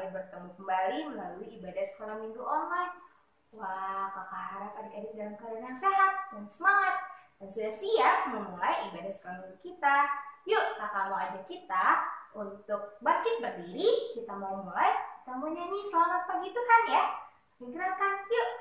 kami bertemu kembali melalui ibadah sekolah minggu online. Wah, kakak harap adik-adik dalam keadaan yang sehat dan semangat dan sudah siap memulai ibadah sekolah minggu kita. Yuk, kakak mau ajak kita untuk bangkit berdiri. Kita mau mulai, kita mau nyanyi selamat pagi Tuhan ya. Gerakan, yuk.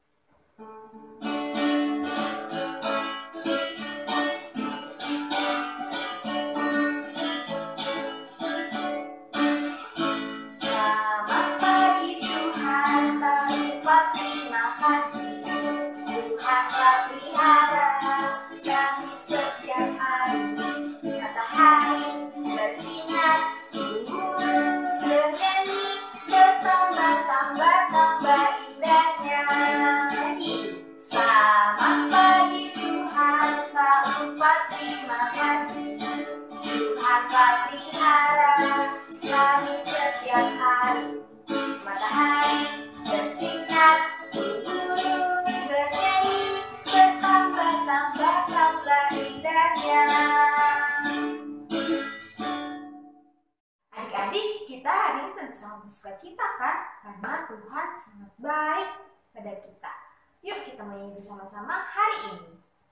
Adik-adik, kita hari ini tentu sangat bersukacita kan? Karena Tuhan sangat baik pada kita. Yuk kita menyanyi bersama-sama hari ini.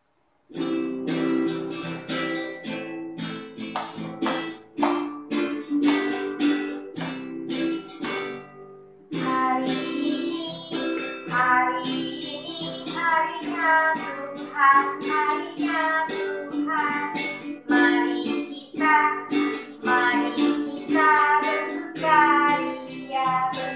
Harinya Tuhan, mari kita bersukaria.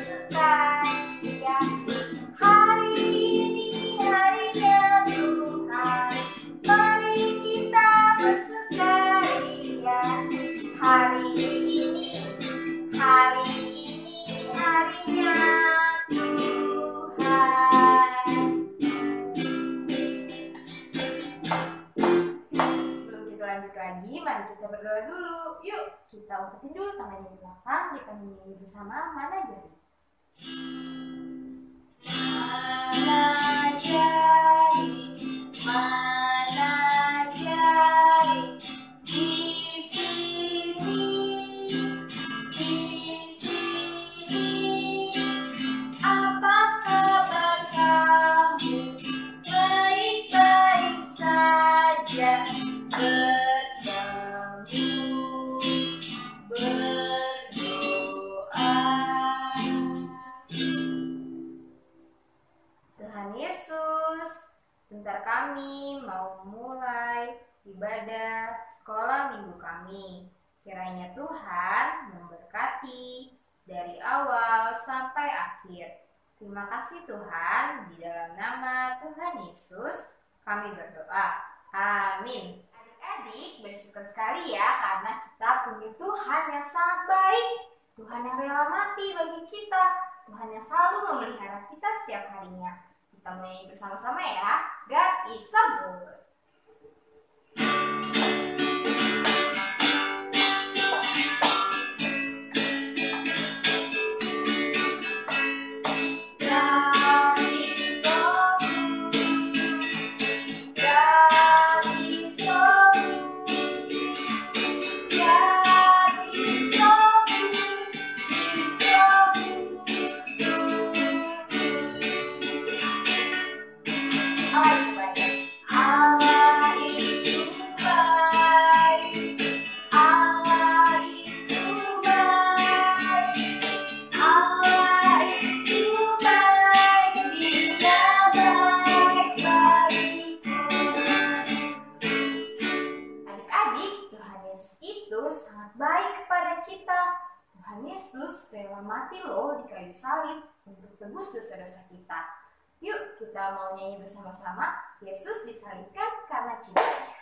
Hari ini harinya Tuhan, mari kita bersukaria. Hari ini harinya lanjut lagi, mari kita berdoa dulu. Yuk, kita ungkapin dulu tangannya di belakang, kita menyanyi bersama Mana Jadi. Mana jadi di sini. Apa kabar kamu? Baik-baik saja. Tuhan Yesus, sebentar kami mau mulai ibadah sekolah minggu kami. Kiranya Tuhan memberkati dari awal sampai akhir. Terima kasih Tuhan, di dalam nama Tuhan Yesus kami berdoa. Amin. Adik-adik, bersyukur sekali ya karena kita punya Tuhan yang sangat baik. Tuhan yang rela mati bagi kita. Tuhan yang selalu memelihara kita setiap harinya. Kita menyanyi bersama-sama ya. God is so good. Tuhan Yesus rela mati loh di kayu salib untuk tebus dosa-dosa kita. Yuk kita mau nyanyi bersama-sama, Yesus disalibkan karena cintanya.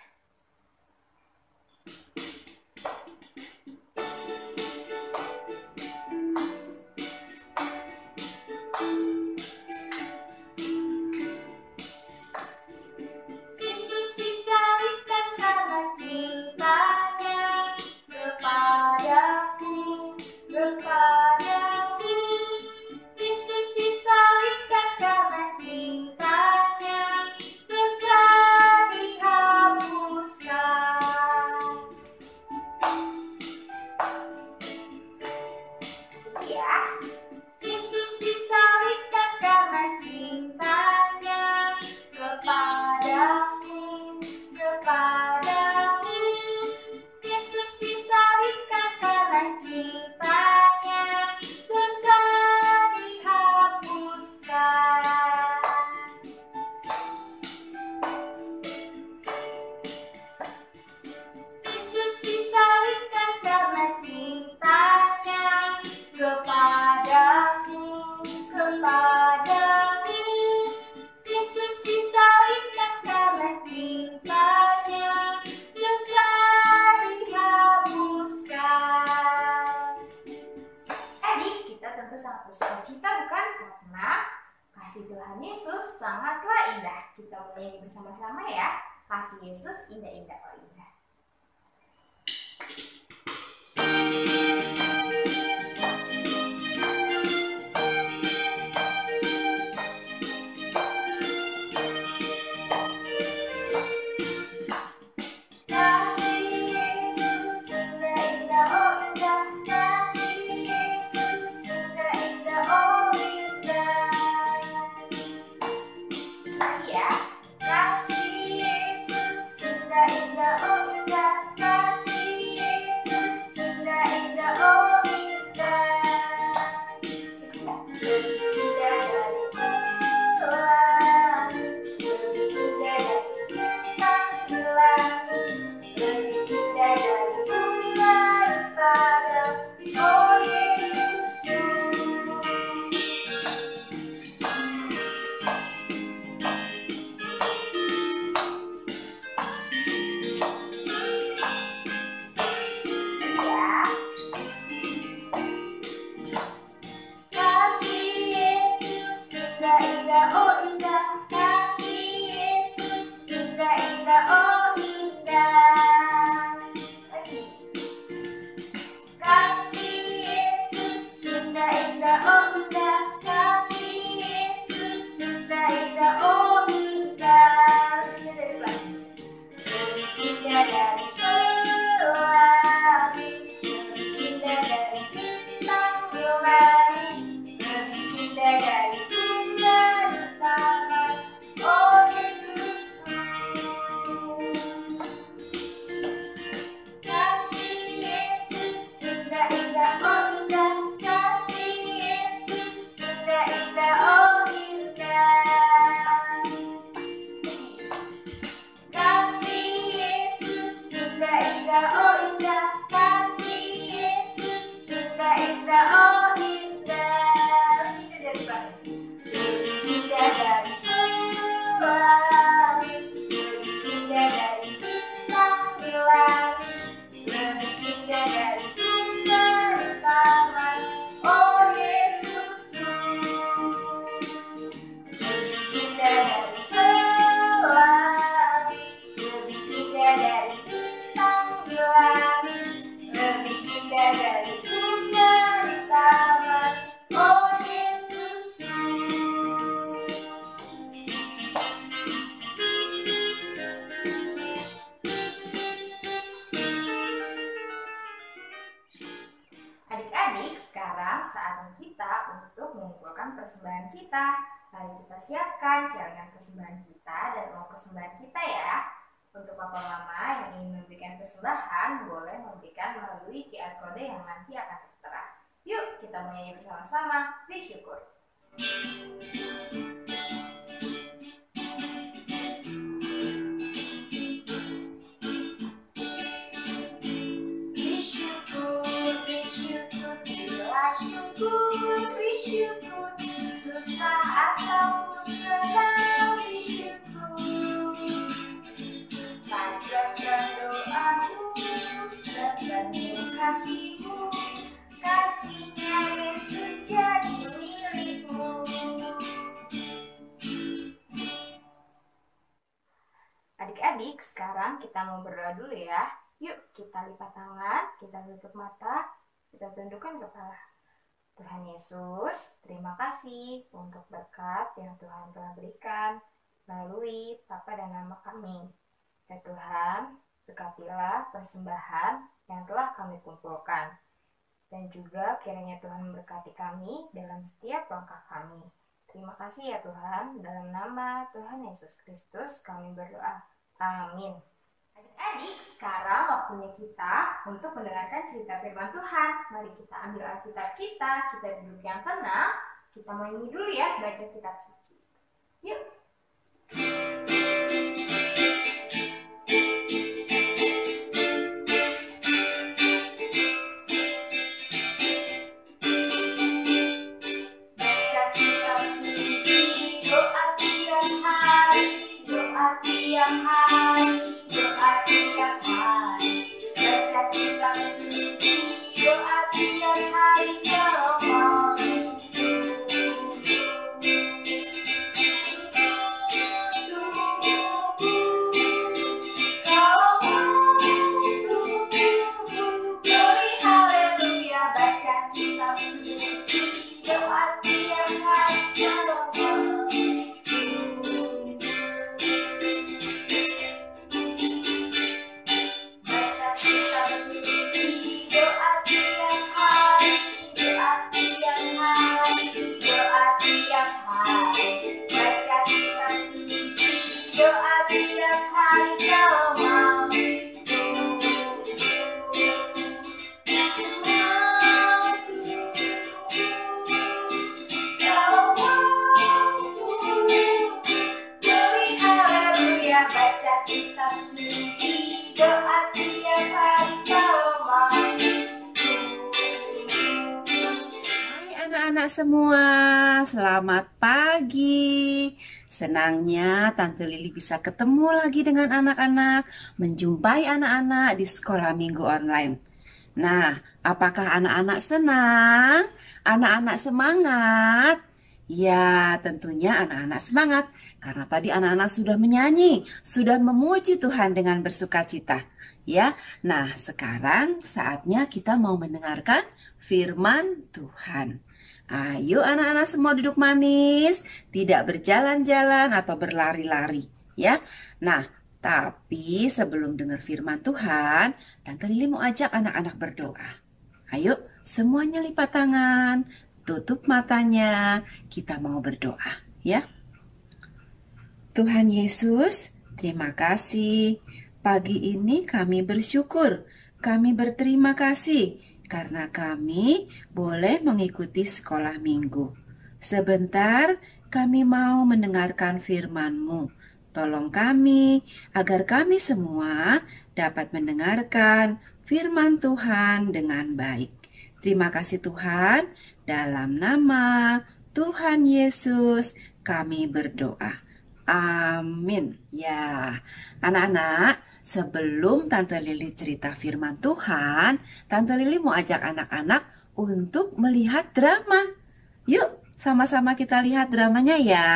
Dosa dihapus. sukacita bukan? Karena kasih Tuhan Yesus sangatlah indah. Kita menyanyi bersama-sama ya. Kasih Yesus indah-indah, oh indah. Adik-adik, sekarang saatnya kita untuk mengumpulkan persembahan kita. Mari kita siapkan celengan persembahan kita dan uang persembahan kita ya. Untuk papa mama yang ingin memberikan persembahan, boleh memberikan melalui QR code yang nanti akan tertera. Yuk, kita menyanyi bersama-sama. Bersyukur. Bersyukur, susah atau senang bersyukur. Panjatkan doamu sepenuh hatimu, kasihnya Yesus jadi milikmu. Adik-adik, sekarang kita mau berdoa dulu ya. Yuk, kita lipat tangan, kita tutup mata, kita tundukkan kepala. Tuhan Yesus, terima kasih untuk berkat yang Tuhan telah berikan melalui Papa dan Mama kami. Ya Tuhan, berkatilah persembahan yang telah kami kumpulkan. Dan juga kiranya Tuhan memberkati kami dalam setiap langkah kami. Terima kasih ya Tuhan, dalam nama Tuhan Yesus Kristus kami berdoa. Amin. Adik-adik, sekarang waktunya kita untuk mendengarkan cerita firman Tuhan. Mari kita ambil Alkitab kita duduk yang tenang. Kita mau nyanyi dulu ya, baca kitab suci. Yuk. Baca kitab suci, doa tiap hari, doa tiap hari. Doa tiap hari, baca kitab suci, doa tiap hari, kalau mau anak-anak semua, selamat pagi. Senangnya Tante Lili bisa ketemu lagi dengan anak-anak, menjumpai anak-anak di sekolah minggu online. Nah, apakah anak-anak senang? Anak-anak semangat? Ya, tentunya anak-anak semangat karena tadi anak-anak sudah menyanyi, sudah memuji Tuhan dengan bersukacita. Ya, nah sekarang saatnya kita mau mendengarkan firman Tuhan. Ayo anak-anak semua duduk manis, tidak berjalan-jalan atau berlari-lari, ya. Nah, tapi sebelum dengar firman Tuhan, Tante Lili mau ajak anak-anak berdoa. Ayo, semuanya lipat tangan, tutup matanya, kita mau berdoa, ya. Tuhan Yesus, terima kasih. Pagi ini kami bersyukur, kami berterima kasih karena kami boleh mengikuti sekolah minggu. Sebentar kami mau mendengarkan firman-Mu. Tolong kami agar kami semua dapat mendengarkan firman Tuhan dengan baik. Terima kasih Tuhan, dalam nama Tuhan Yesus kami berdoa. Amin. Ya, anak-anak, sebelum Tante Lili cerita firman Tuhan, Tante Lili mau ajak anak-anak untuk melihat drama. Yuk, sama-sama kita lihat dramanya ya.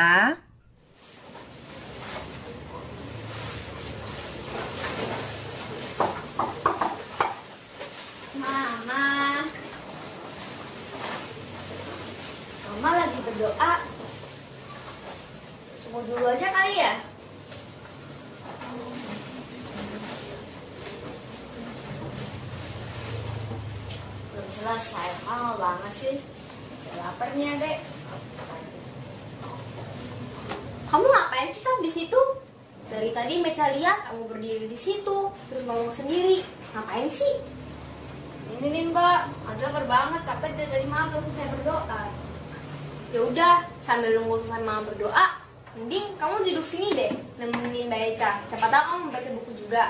Mama lagi berdoa. Tunggu dulu aja kali ya. Belum selesai, lama banget sih. Udah lapar nih adek. Kamu ngapain sih Sam di situ? Dari tadi Meca lihat kamu berdiri di situ, terus ngomong sendiri. Ngapain sih? Ini nih Mbak, ada lapar banget, tapi dari mama belum saya berdoa. Ya udah, sambil nunggu selesai mama berdoa, mending kamu duduk sini deh, nemenin Mbak Eca. Siapa tahu kamu baca buku juga.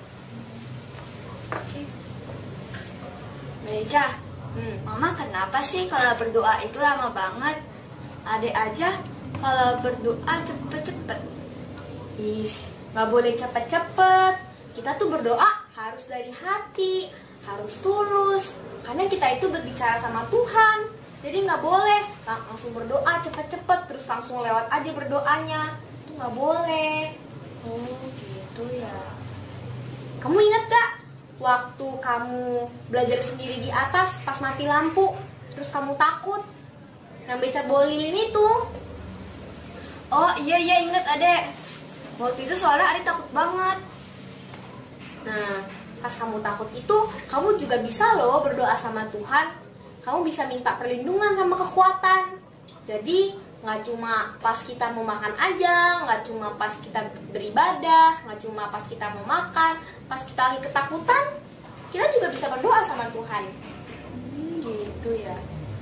Mbak Eca, Mama kenapa sih kalau berdoa itu lama banget? Adek aja kalau berdoa cepet-cepet. Gak boleh cepet-cepet. Kita tuh berdoa harus dari hati, harus tulus. Karena kita itu berbicara sama Tuhan. Jadi gak boleh langsung berdoa cepet-cepet terus langsung lewat aja berdoanya. Itu gak boleh. Oh gitu ya. Kamu ingat gak waktu kamu belajar sendiri di atas pas mati lampu, terus kamu takut yang becak bola lilin itu? Oh iya inget adek. Waktu itu soalnya adek takut banget. Nah pas kamu takut itu, kamu juga bisa loh berdoa sama Tuhan. Kamu bisa minta perlindungan sama kekuatan. Jadi nggak cuma pas kita mau makan aja, nggak cuma pas kita beribadah, nggak cuma pas kita mau makan, pas kita lagi ketakutan, kita juga bisa berdoa sama Tuhan. Gitu ya.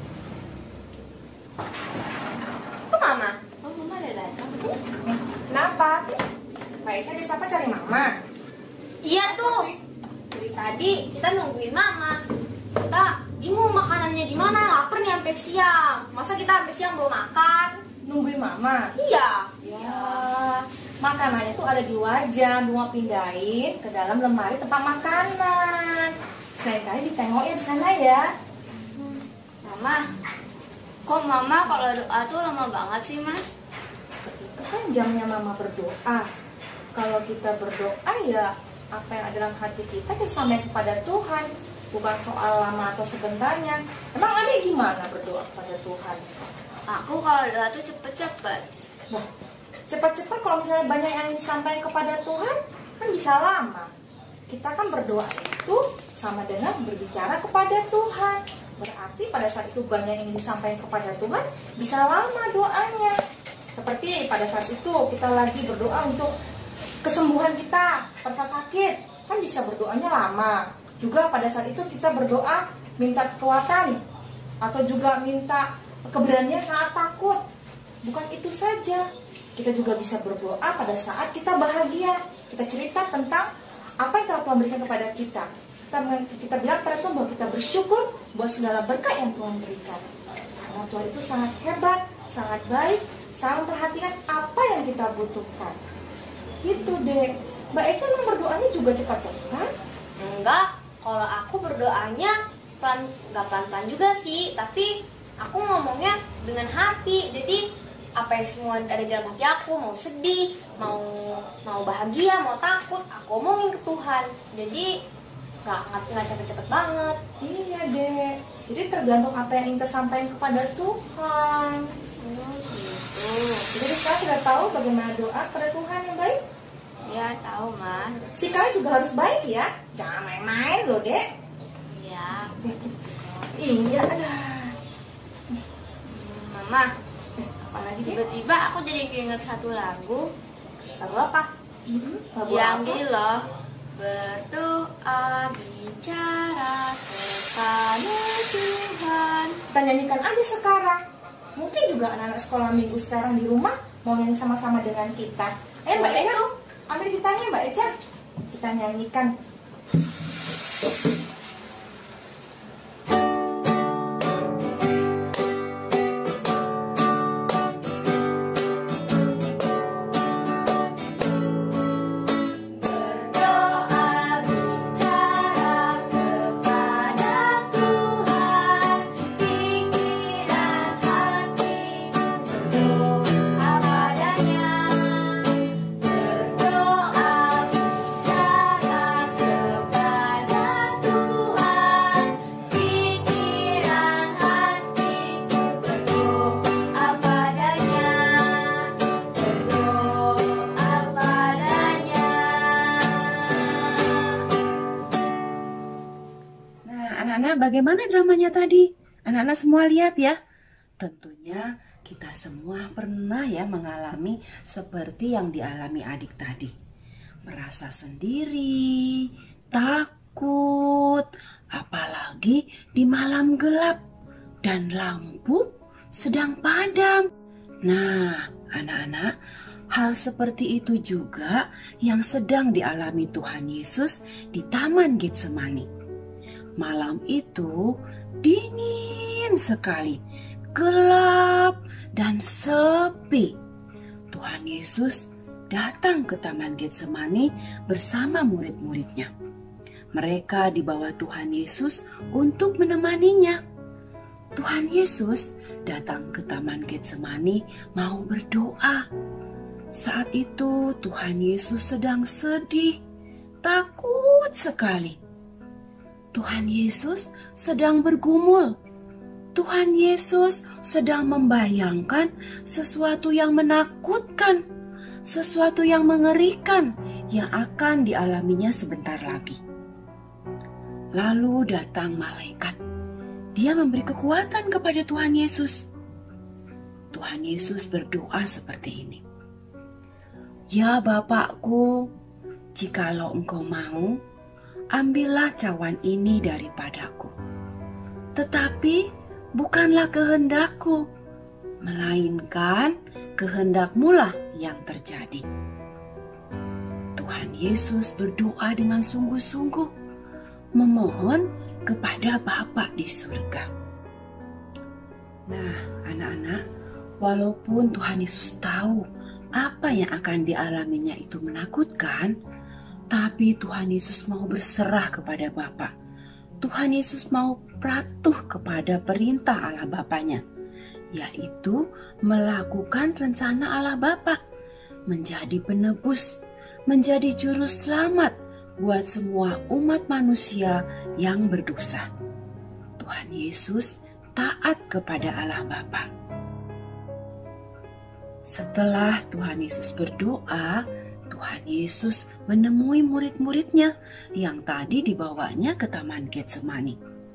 Itu Mama. Oh Mama ada datang. Kenapa? Mbak Eca disapa cari Mama? Iya tuh. Dari tadi kita nungguin Mama. Kita bingung makanannya di mana, lapar nih sampai siang. Masa kita sampai siang belum makan? Nungguin Mama? Iya. Ya, makanannya tuh ada di wajan, Bunga pindahin ke dalam lemari tempat makanan. Selain kali ditengoknya di sana ya. Mama, kok Mama kalau doa tuh lama banget sih, Mas? Itu kan jamnya Mama berdoa. Kalau kita berdoa ya apa yang ada dalam hati kita sampaikan kepada Tuhan. Bukan soal lama atau sebentarnya. Emang adek gimana berdoa kepada Tuhan? Aku kalau doa tuh cepet-cepet. Nah, cepat-cepat kalau misalnya banyak yang disampaikan kepada Tuhan, kan bisa lama. Kita kan berdoa itu sama dengan berbicara kepada Tuhan. Berarti pada saat itu banyak yang disampaikan kepada Tuhan, bisa lama doanya. Seperti pada saat itu kita lagi berdoa untuk kesembuhan kita, pada saat sakit, kan bisa berdoanya lama. Juga pada saat itu kita berdoa minta kekuatan atau juga minta keberanian saat takut. Bukan itu saja, kita juga bisa berdoa pada saat kita bahagia. Kita cerita tentang apa yang telah Tuhan berikan kepada kita. Kita bilang pada Tuhan bahwa kita bersyukur buat segala berkat yang Tuhan berikan. Karena Tuhan itu sangat hebat, sangat baik, sangat memperhatikan apa yang kita butuhkan. Gitu deh. Mbak Eca emang berdoanya juga cepat-cepat? Enggak, kalau aku berdoanya nggak pelan-pelan juga sih, tapi aku ngomongnya dengan hati. Jadi apa yang semua ada di dalam hati aku, mau sedih, mau bahagia, mau takut, aku omongin ke Tuhan. Jadi nggak cepet-cepet banget. Iya deh. Jadi tergantung apa yang kita sampaikan kepada Tuhan. Gitu. Jadi sekarang sudah tahu bagaimana doa kepada Tuhan yang baik? Ya tahu, Ma. Sikapnya juga harus baik ya. Jangan main-main loh, Dek. Iya. Iya, ada. Mama, Apalagi Dek? tiba-tiba aku jadi keinget satu lagu. Lagu apa? Lagu Yang apa? gini loh. Berdoa bicara kepada Tuhan. Kita nyanyikan aja sekarang. Mungkin juga anak-anak sekolah minggu sekarang di rumah mau nyanyi sama-sama dengan kita. Mbak Boleh Eca, tuh. ambil gitarnya Mbak Eca. Kita nyanyikan. Berdoa bicara kepada Tuhan, pikiran hati berdoa padanya. Berdoa bicara kepada Tuhan, pikiran hati berdoa padanya. Berdoa padanya. Nah, anak-anak, bagaimana dramanya tadi? Anak-anak semua lihat ya. Tentunya kita semua pernah ya mengalami seperti yang dialami adik tadi. Merasa sendiri, takut, apalagi di malam gelap dan lampu sedang padam. Nah, anak-anak, hal seperti itu juga yang sedang dialami Tuhan Yesus di Taman Getsemani. Malam itu dingin sekali, gelap dan sepi. Tuhan Yesus datang ke Taman Getsemani bersama murid-muridnya. Mereka dibawa Tuhan Yesus untuk menemaninya. Tuhan Yesus datang ke Taman Getsemani mau berdoa. Saat itu Tuhan Yesus sedang sedih, takut sekali. Tuhan Yesus sedang bergumul. Tuhan Yesus sedang membayangkan sesuatu yang menakutkan, sesuatu yang mengerikan yang akan dialaminya sebentar lagi. Lalu datang malaikat. Dia memberi kekuatan kepada Tuhan Yesus. Tuhan Yesus berdoa seperti ini. Ya Bapakku, jikalau Engkau mau, ambillah cawan ini daripadaku. Tetapi bukanlah kehendakku, melainkan kehendak-Mu-lah yang terjadi. Tuhan Yesus berdoa dengan sungguh-sungguh, memohon kepada Bapa di surga. Nah, anak-anak, walaupun Tuhan Yesus tahu apa yang akan dialaminya itu menakutkan, tapi Tuhan Yesus mau berserah kepada Bapa. Tuhan Yesus mau patuh kepada perintah Allah Bapanya, yaitu melakukan rencana Allah Bapa, menjadi penebus, menjadi juru selamat buat semua umat manusia yang berdosa. Tuhan Yesus taat kepada Allah Bapa. Setelah Tuhan Yesus berdoa, Tuhan Yesus menemui murid-muridnya yang tadi dibawanya ke Taman Getsemani.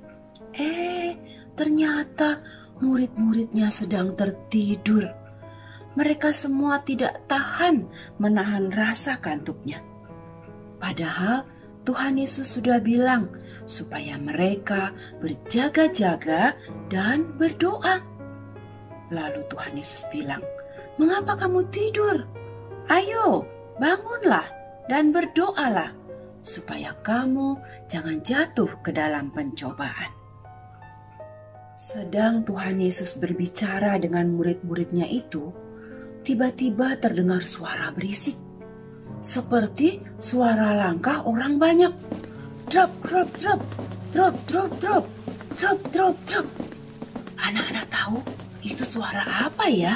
Ternyata murid-muridnya sedang tertidur. Mereka semua tidak tahan menahan rasa kantuknya. Padahal Tuhan Yesus sudah bilang supaya mereka berjaga-jaga dan berdoa. Lalu Tuhan Yesus bilang, "Mengapa kamu tidur? Ayo, bangunlah dan berdoalah supaya kamu jangan jatuh ke dalam pencobaan." Sedang Tuhan Yesus berbicara dengan murid-muridnya itu, tiba-tiba terdengar suara berisik, seperti suara langkah orang banyak. Drop, drop, drop, drop, drop, drop, drop, drop, drop. Anak-anak tahu itu suara apa ya?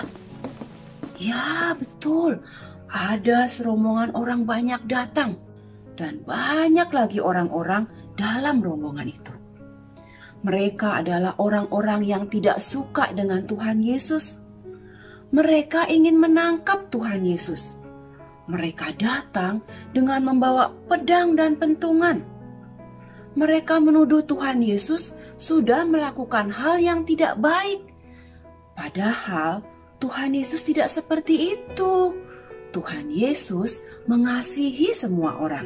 Ya, betul. Ada serombongan orang banyak datang. Dan banyak lagi orang-orang dalam rombongan itu. Mereka adalah orang-orang yang tidak suka dengan Tuhan Yesus. Mereka ingin menangkap Tuhan Yesus. Mereka datang dengan membawa pedang dan pentungan. Mereka menuduh Tuhan Yesus sudah melakukan hal yang tidak baik. Padahal Tuhan Yesus tidak seperti itu. Tuhan Yesus mengasihi semua orang.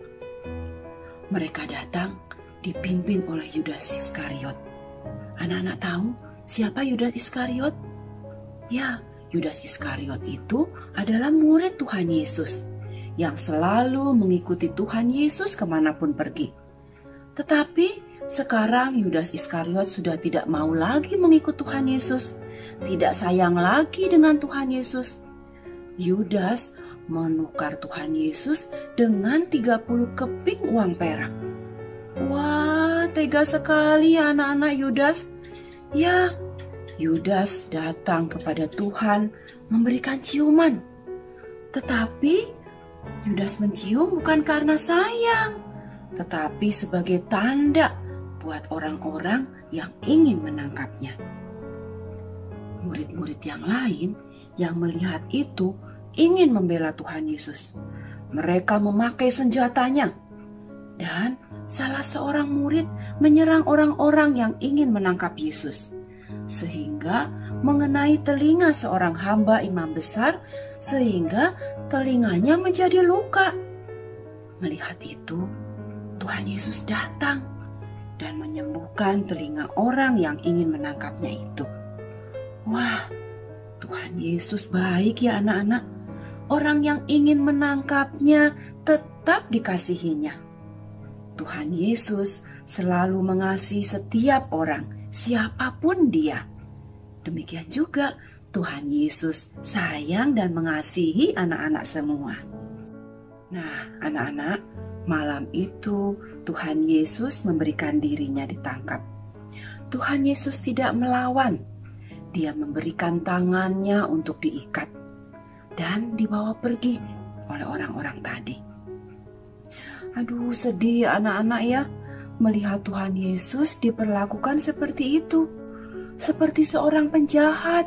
Mereka datang dipimpin oleh Yudas Iskariot. Anak-anak tahu siapa Yudas Iskariot? Ya, Yudas Iskariot itu adalah murid Tuhan Yesus yang selalu mengikuti Tuhan Yesus kemanapun pergi. Tetapi sekarang Yudas Iskariot sudah tidak mau lagi mengikut Tuhan Yesus, tidak sayang lagi dengan Tuhan Yesus. Yudas menukar Tuhan Yesus dengan 30 keping uang perak. Wah, tega sekali ya anak-anak Yudas. Ya, Yudas datang kepada Tuhan memberikan ciuman. Tetapi Yudas mencium bukan karena sayang, tetapi sebagai tanda buat orang-orang yang ingin menangkapnya. Murid-murid yang lain yang melihat itu ingin membela Tuhan Yesus. Mereka memakai senjatanya. Dan salah seorang murid menyerang orang-orang yang ingin menangkap Yesus, sehingga mengenai telinga seorang hamba imam besar, sehingga telinganya menjadi luka. Melihat itu, Tuhan Yesus datang dan menyembuhkan telinga orang yang ingin menangkapnya itu. Wah, Tuhan Yesus baik ya anak-anak. Orang yang ingin menangkapnya tetap dikasihinya. Tuhan Yesus selalu mengasihi setiap orang, siapapun dia. Demikian juga Tuhan Yesus sayang dan mengasihi anak-anak semua. Nah, anak-anak, malam itu Tuhan Yesus memberikan dirinya ditangkap. Tuhan Yesus tidak melawan. Dia memberikan tangannya untuk diikat dan dibawa pergi oleh orang-orang tadi. Aduh, sedih anak-anak ya, melihat Tuhan Yesus diperlakukan seperti itu, seperti seorang penjahat.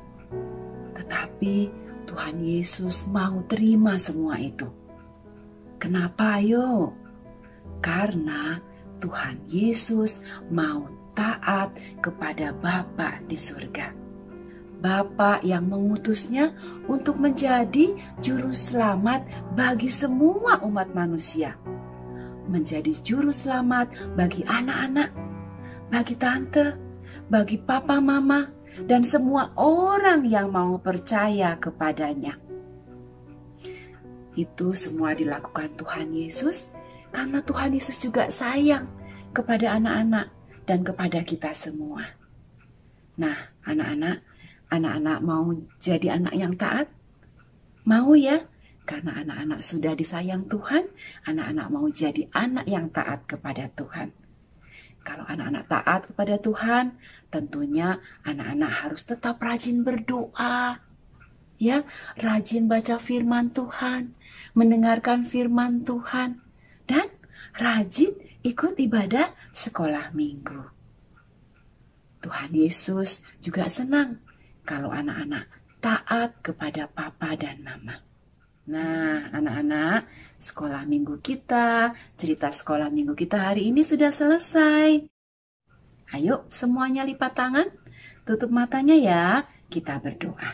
Tetapi Tuhan Yesus mau terima semua itu. Kenapa ayo? Karena Tuhan Yesus mau taat kepada Bapa di surga. Bapa yang mengutusnya untuk menjadi juru selamat bagi semua umat manusia. Menjadi juru selamat bagi anak-anak, bagi tante, bagi papa mama, dan semua orang yang mau percaya kepadanya. Itu semua dilakukan Tuhan Yesus karena Tuhan Yesus juga sayang kepada anak-anak dan kepada kita semua. Nah, anak-anak mau jadi anak yang taat? Mau ya? Karena anak-anak sudah disayang Tuhan, anak-anak mau jadi anak yang taat kepada Tuhan. Kalau anak-anak taat kepada Tuhan, tentunya anak-anak harus tetap rajin berdoa. Ya, rajin baca firman Tuhan, mendengarkan firman Tuhan, dan rajin ikut ibadah sekolah minggu. Tuhan Yesus juga senang kalau anak-anak taat kepada papa dan mama. Nah, anak-anak, sekolah minggu kita, cerita sekolah minggu kita hari ini sudah selesai. Ayo semuanya lipat tangan, tutup matanya ya, kita berdoa.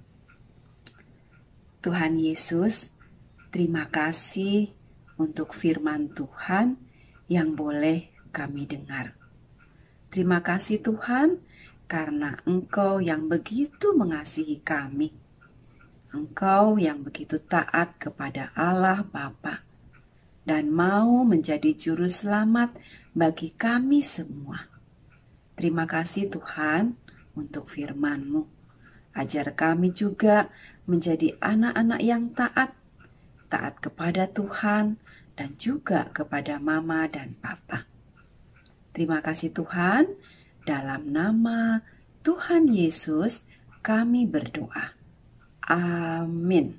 Tuhan Yesus, terima kasih untuk firman Tuhan yang boleh kami dengar. Terima kasih Tuhan, karena Engkau yang begitu mengasihi kami. Engkau yang begitu taat kepada Allah Bapa dan mau menjadi juru selamat bagi kami semua. Terima kasih Tuhan untuk firman-Mu. Ajar kami juga menjadi anak-anak yang taat kepada Tuhan dan juga kepada Mama dan Papa. Terima kasih Tuhan, dalam nama Tuhan Yesus kami berdoa. Amin.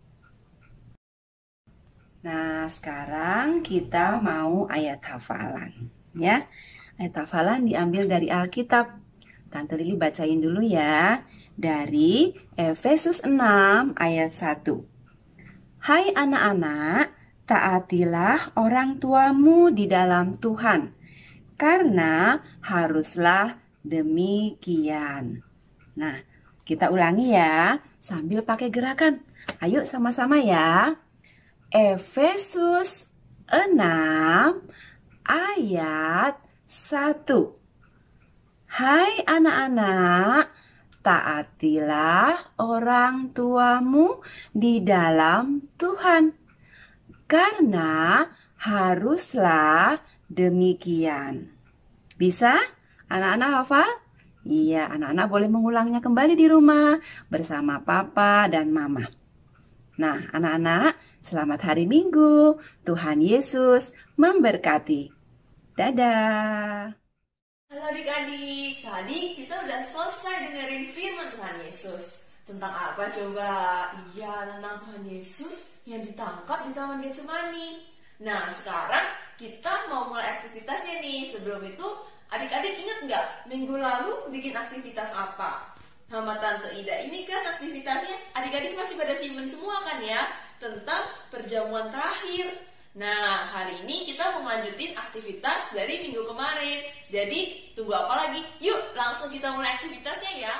Nah, sekarang kita mau ayat hafalan, ya. Ayat hafalan diambil dari Alkitab. Tante Lili bacain dulu ya, dari Efesus 6 ayat 1. Hai anak-anak, taatilah orang tuamu di dalam Tuhan, karena haruslah demikian. Nah, kita ulangi ya, sambil pakai gerakan. Ayo sama-sama ya. Efesus 6 ayat 1. Hai anak-anak, taatilah orang tuamu di dalam Tuhan, karena haruslah demikian. Bisa? Anak-anak hafal? Iya, anak-anak boleh mengulangnya kembali di rumah bersama Papa dan Mama. Nah, anak-anak, selamat hari Minggu. Tuhan Yesus memberkati. Dadah. Halo adik-adik, tadi kita udah selesai dengerin firman Tuhan Yesus. Tentang apa coba? Iya, tentang Tuhan Yesus yang ditangkap di Taman Getsemani. Nah, sekarang kita mau mulai aktivitasnya nih. Sebelum itu, adik-adik ingat nggak minggu lalu bikin aktivitas apa? Sama Tante Ida ini kan aktivitasnya adik-adik masih pada simpen semua kan ya? Tentang perjamuan terakhir. Nah, hari ini kita mau lanjutin aktivitas dari minggu kemarin. Jadi, tunggu apa lagi? Yuk, langsung kita mulai aktivitasnya ya.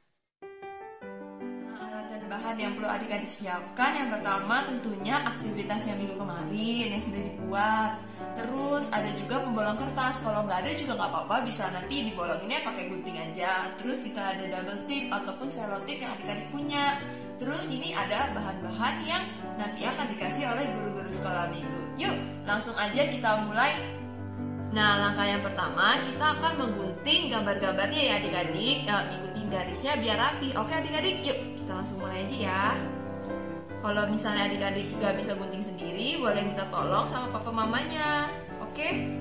Alat dan bahan yang perlu adik-adik siapkan. Yang pertama tentunya aktivitasnya minggu kemarin yang sudah dibuat. Terus ada juga pembolong kertas. Kalau nggak ada juga nggak apa-apa, bisa nanti dibolonginnya pakai gunting aja. Terus kita ada double tip ataupun selotip yang adik-adik punya. Terus ini ada bahan-bahan yang nanti akan dikasih oleh guru-guru sekolah minggu. Yuk, langsung aja kita mulai. Nah, langkah yang pertama kita akan menggunting gambar-gambarnya ya adik-adik. Ikutin garisnya biar rapi. Oke adik-adik, yuk kita langsung mulai aja ya. Kalau misalnya adik-adik gak bisa gunting sendiri, boleh minta tolong sama papa mamanya. Oke?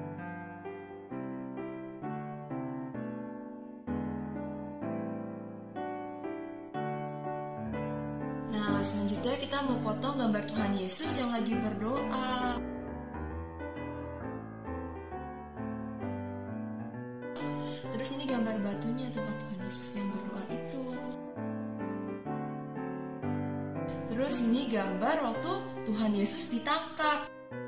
Nah, selanjutnya kita mau potong gambar Tuhan Yesus yang lagi berdoa. Terus ini gambar batunya tempat Tuhan Yesus yang berdoa itu. Terus ini gambar waktu Tuhan Yesus ditangkap.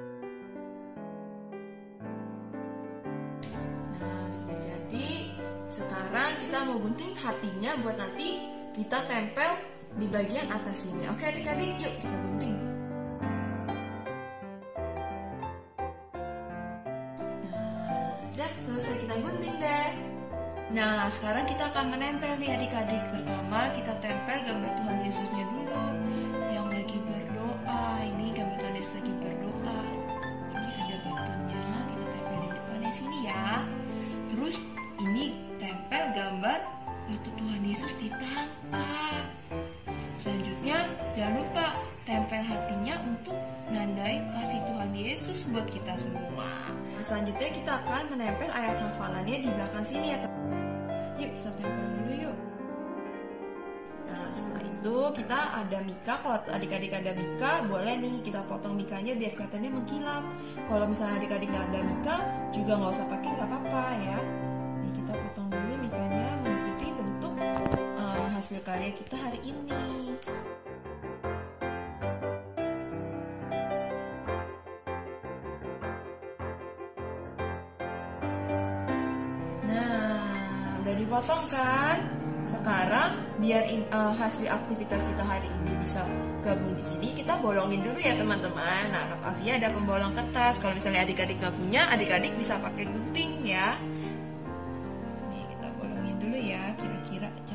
Nah, sudah jadi. Sekarang kita mau gunting hatinya buat nanti kita tempel di bagian atas ini. Oke adik-adik, yuk kita gunting. Nah, udah selesai kita gunting deh. Nah, sekarang kita akan menempel nih adik-adik. Pertama kita tempel gambar Tuhan Yesusnya dulu yang lagi berdoa. Ini gambar Tuhan Yesus lagi berdoa. Ini ada batunya, kita tempel di depannya sini ya. Terus ini tempel gambar waktu Tuhan Yesus ditangkap. Selanjutnya, jangan lupa tempel hatinya untuk nandai kasih Tuhan Yesus buat kita semua. Nah, selanjutnya kita akan menempel ayat hafalannya di belakang sini ya. Yuk kita tempel dulu yuk. Nah, setelah itu kita ada mika. Kalau adik-adik ada mika, boleh nih kita potong mikanya biar kelihatannya mengkilap. Kalau misalnya adik-adik nggak ada mika, juga nggak usah pakai, nggak apa-apa ya. Nih kita potong dulu mikanya mengikuti bentuk hasil karya kita hari ini. Nah, udah dipotong kan? Sekarang biar hasil aktivitas kita hari ini bisa gabung di sini, kita bolongin dulu ya teman-teman. Nah, Kak Afia ada pembolong kertas. Kalau misalnya adik-adik nggak punya, adik-adik bisa pakai gunting ya. Nih kita bolongin dulu ya, kira-kira aja.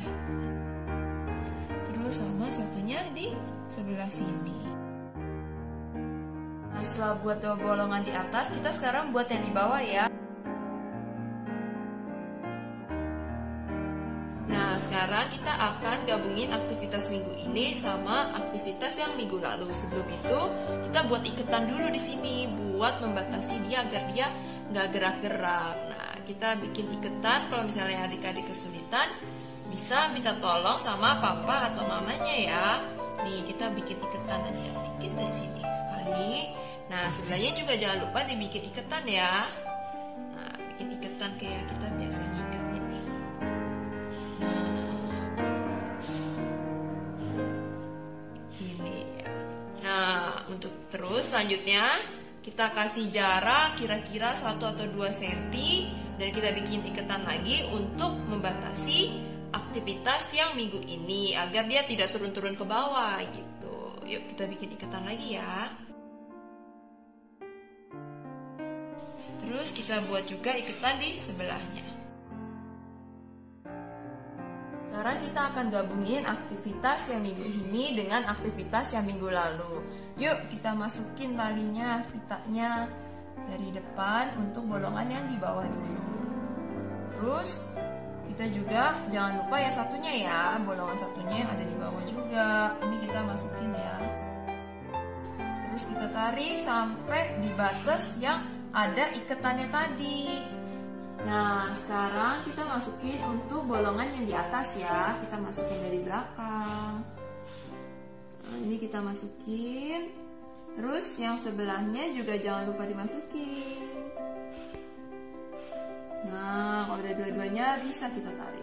Terus sama satunya di sebelah sini. Nah, setelah buat bolongan di atas, kita sekarang buat yang di bawah ya. gabungin aktivitas minggu ini sama aktivitas yang minggu lalu. Sebelum itu kita buat iketan dulu di sini buat membatasi dia agar dia nggak gerak-gerak. Nah, kita bikin iketan. Kalau misalnya adik-adik kesulitan, bisa minta tolong sama papa atau mamanya ya. Nih, kita bikin iketan aja dikit dari sini sekali. Nah, sebelahnya juga jangan lupa dibikin iketan ya. Nah, bikin iketan kayak kita biasa ngiket ini. Untuk terus selanjutnya kita kasih jarak kira-kira 1 atau 2 cm dan kita bikin iketan lagi untuk membatasi aktivitas yang minggu ini agar dia tidak turun-turun ke bawah gitu. Yuk kita bikin iketan lagi ya. Terus kita buat juga iketan di sebelahnya. Sekarang kita akan gabungin aktivitas yang minggu ini dengan aktivitas yang minggu lalu. Yuk kita masukin talinya, pitanya dari depan untuk bolongan yang di bawah dulu. Terus kita juga jangan lupa ya satunya ya, bolongan satunya yang ada di bawah juga. Ini kita masukin ya. Terus kita tarik sampai di batas yang ada iketannya tadi. Nah, sekarang kita masukin untuk bolongan yang di atas ya. Kita masukin dari belakang. Nah, ini kita masukin. Terus yang sebelahnya juga jangan lupa dimasukin. Nah, kalau ada dua-duanya bisa kita tarik.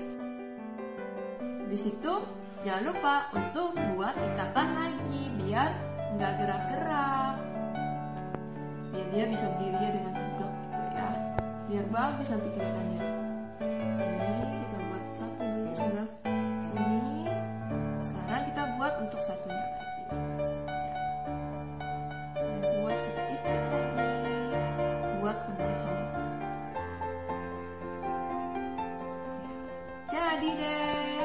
Habis itu jangan lupa untuk buat ikatan lagi biar nggak gerak-gerak. Biar dia bisa berdirinya dengan tegak gitu ya. Biar bagus nanti kelihatannya. Ini kita buat satu dulu sebelah sini. Sekarang kita buat untuk satunya lagi. Dan buat kita ikat lagi. Buat penahan. Jadi deh.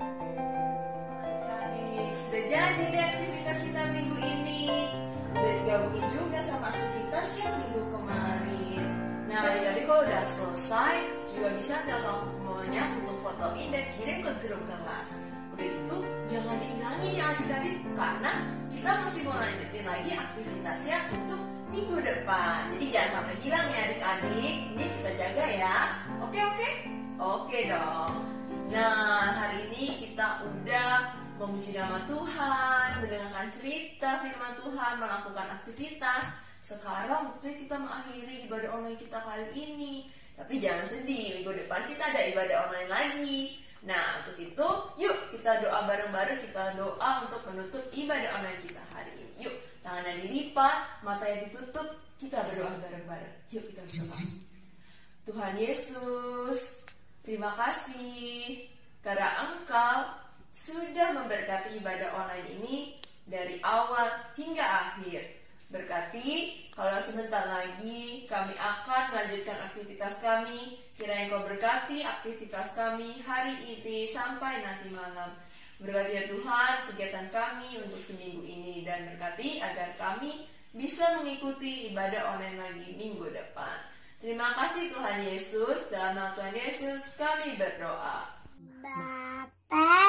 Sudah jadi deh aktivitas kita minggu ini. Udah digabungin juga sama aktivitas yang minggu kemarin. Nah, adik-adik kalau udah selesai juga bisa telepon mamanya untuk fotoin dan kirim ke grup kelas. Udah gitu jangan dihilangin ya adik-adik karena kita masih mau lanjutin lagi aktivitasnya untuk minggu depan. Jadi jangan sampai hilang ya adik-adik. Ini kita jaga ya. Oke? Oke dong. Nah, hari ini kita udah memuji nama Tuhan, mendengarkan cerita firman Tuhan, melakukan aktivitas. Sekarang waktunya kita mengakhiri ibadah online kita kali ini. Tapi jangan sedih, minggu depan kita ada ibadah online lagi. Nah, untuk itu, yuk kita doa bareng-bareng. Kita doa untuk menutup ibadah online kita hari ini. Yuk, tangannya dilipat, matanya ditutup. Kita berdoa bareng-bareng. Yuk kita berdoa. Tuhan Yesus, terima kasih karena Engkau sudah memberkati ibadah online ini dari awal hingga akhir. Berkati kalau sebentar lagi kami akan melanjutkan aktivitas kami. Kiranya Kau berkati aktivitas kami hari ini sampai nanti malam. Berkati ya Tuhan kegiatan kami untuk seminggu ini. Dan berkati agar kami bisa mengikuti ibadah online lagi minggu depan. Terima kasih Tuhan Yesus. Dalam nama Tuhan Yesus kami berdoa. Bapa,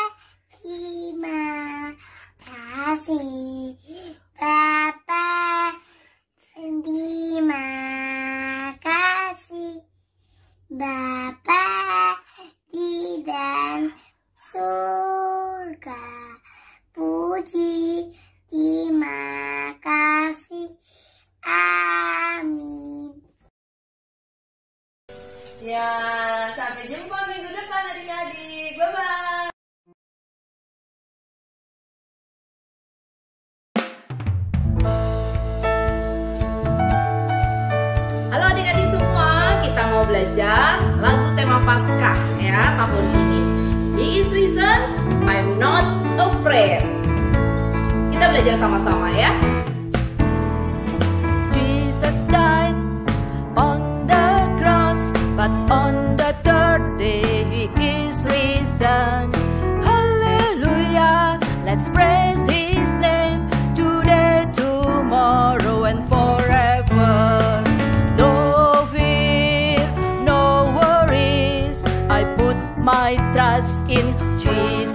terima kasih. Bapa, terima kasih. Bapa di dalam surga, puji, terima kasih. Amin. Ya, sampai jumpa minggu depan adik-adik. Bye-bye. Halo adik-adik semua, kita mau belajar lagu tema Paskah ya tahun ini. He is risen, I'm not afraid. Kita belajar sama-sama ya. Jesus died on the cross, but on the third day He is risen. Hallelujah, let's praise His name today, tomorrow and forever. No fear, no worries, I put my trust in Jesus.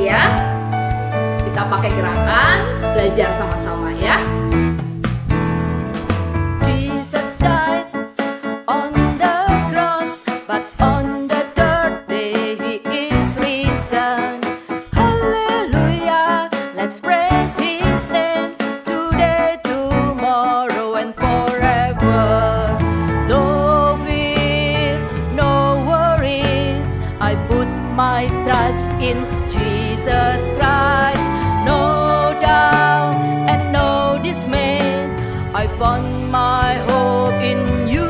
ya. Kita pakai gerakan belajar sama-sama ya. Jesus died on the cross, but on the third day he is risen. Hallelujah, let's praise his name today, tomorrow, and forever. No fear, no worries, I put my trust in Jesus Christ. No doubt and no dismay, I found my hope in you.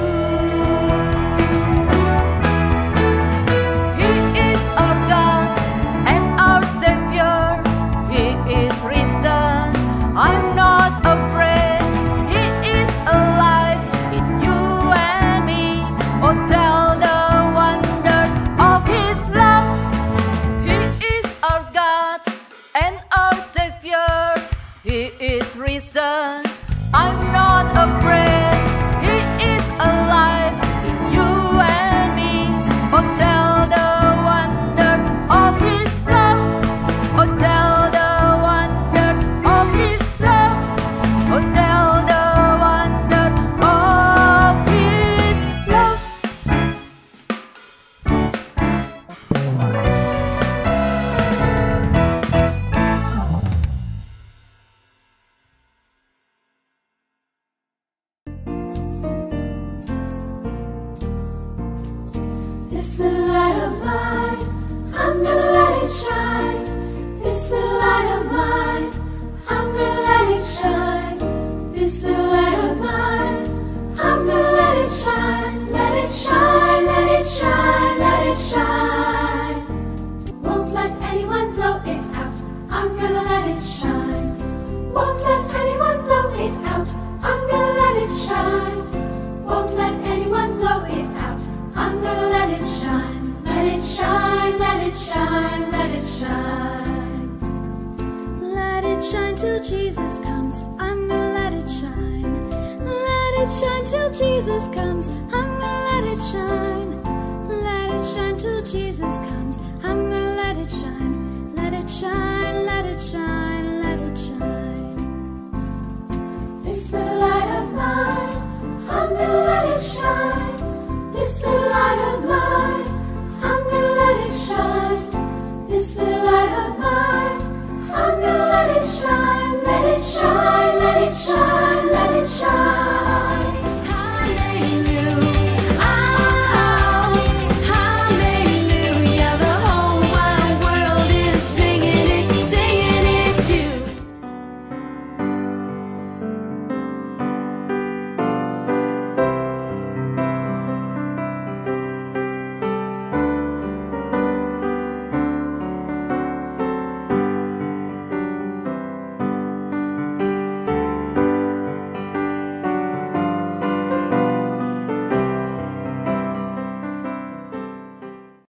He is our God and our Savior. He is risen. I'm not afraid. He is alive in you and me. Oh, tell the wonder of his love. He is our God and our Savior. He is risen. I'm not afraid. He is alive in you and me. Oh, tell the wonder of his love. Oh, tell the wonder of his love. Oh, tell the wonder of his love. This little light of mine, I'm gonna let it shine. This little light of mine, I'm gonna let it shine. This little light of mine, I'm gonna let it shine. Let it shine, let it shine, let it shine. Won't let anyone blow it out. I'm gonna let it shine. Won't let anyone blow it out. I'm gonna let it shine. Won't let anyone blow it out. I'm gonna let it shine. Let it shine, let it shine, let it shine. Let it shine till Jesus comes. I'm gonna let it shine. Let it shine till Jesus comes. I'm gonna let it shine.